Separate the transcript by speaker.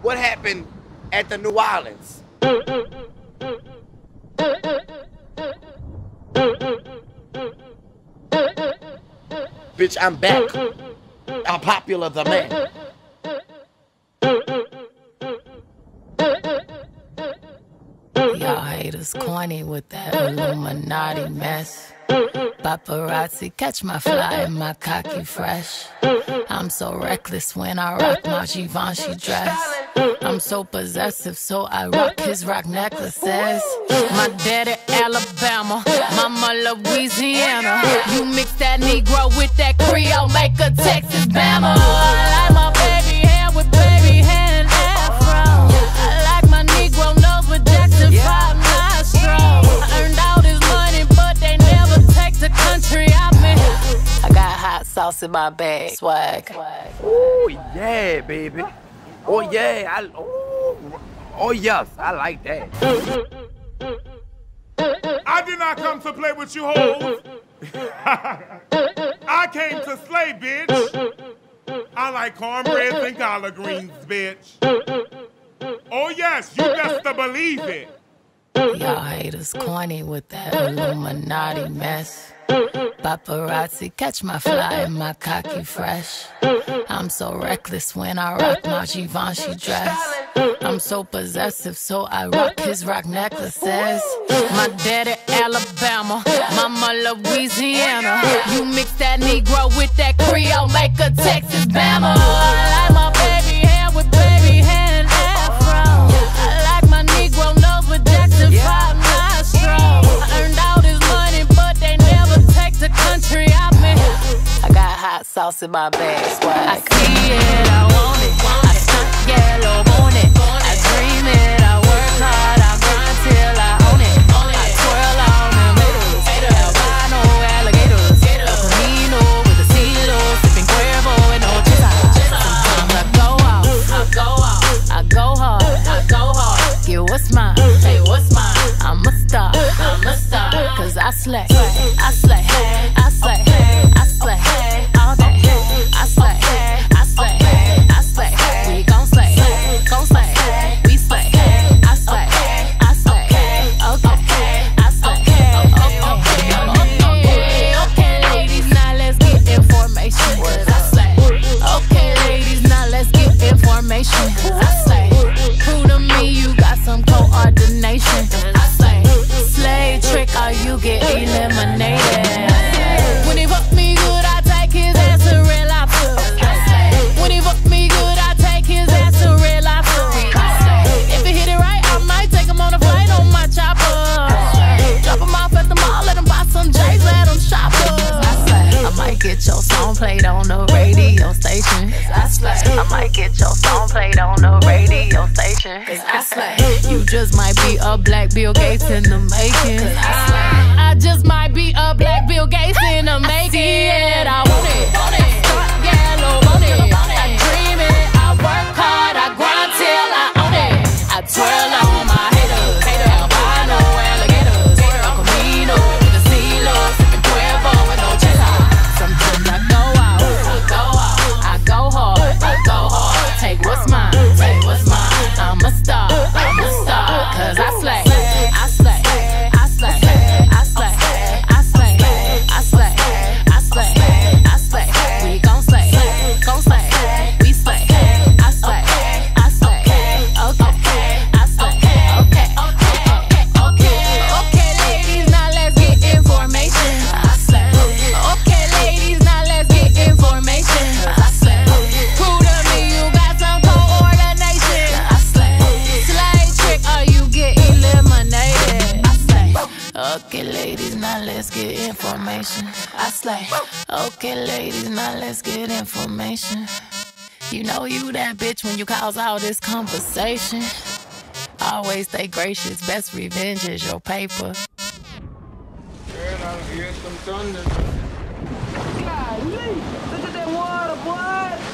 Speaker 1: what happened at the New Orleans. Bitch, I'm back. I'm popular the man.
Speaker 2: Y'all haters corny with that Illuminati mess. Paparazzi catch my fly and my cocky fresh. I'm so reckless when I rock my Givenchy dress. I'm so possessive, so I rock his rock necklaces. My daddy Alabama, mama Louisiana. You mix that Negro with that Creole, make a Texas Bama. I like my baby hair with baby hair and afro. I like my Negro nose with Jackson 5 nostrils. I earned all this money, but they never take the country out me. I got hot sauce in my bag, swag.
Speaker 1: Oh yeah, baby. Oh yeah, oh yes, I like that.
Speaker 3: I did not come to play with you hoes. I came to slay, bitch. I like cornbread and collard greens, bitch. Oh yes, you best to believe it.
Speaker 2: Y'all haters corny with that Illuminati mess. Paparazzi catch my fly and my cocky fresh. I'm so reckless when I rock my Givenchy dress. I'm so possessive, so I rock his rock necklaces. My daddy Alabama, mama Louisiana. You mix that Negro with that Creole, make a Texas Bama. I like my baby hair with baby hair and afro. I like my Negro nose with Jackson 5 nostrils. I earned all this money, but they never take the country out me. I got hot sauce in my bag, swag. I see it, I want it. I stunt yellow on it. I dream it, I work hard, I grind till I own it. I twirl on them haters, albino alligators. El Camino with the CeeLo, sipping Cuervo and Ocho. Sometimes I go out, I go hard, get what's mine, hey, what's mine? I'm a star, cause I slay, I slay, I slay, I slay, all day. I slay, I slay, I slay, we gon' slay, we slay, I slay, I slay, okay, I slay, okay, ladies, now let's get information, cause I slay. Okay, ladies, now let's get information, cause I slay. Prove to me you got some coordination, I slay. Slay trick or you get eliminated. When he fuck me good, I take his ass to Red Lobster. When he fuck me good, I take his ass to Red Lobster. If he hit it right, I might take him on a flight on my chopper. Drop him off at the mall, let him buy some J's, let him shop I might get your song played on the radio station. I might get your song played on the radio station. You just might be a black Bill Gates in the making. I just might be a black Bill Gates in the making. I want it, start yellow, want it. I dream it, I work hard, I grind till I own it. I twirl on my haters, albino alligators. El Camino with the CeeLo, sipping Cuervo and Ocho. Sometimes I go out, I go hard, take what's mine, I'm a star, cause I slay, I slay, I slay, I slay, I slay, I slay, I slay, I slay, we gon' slay, we slay, I slay, okay, I slay, okay, ladies, now let's get information, I slay. Okay, ladies, now let's get information, I slay. Prove to me you got some coordination, I slay. Slay trick or you get eliminated, I slay. Okay, ladies, now let's get information, I slay. Okay, ladies, now let's get information. You know you that bitch when you cause all this conversation. Always stay gracious, best revenge is your paper.
Speaker 4: Girl, I'll hear some thunder.
Speaker 5: Golly, look at that water, boy.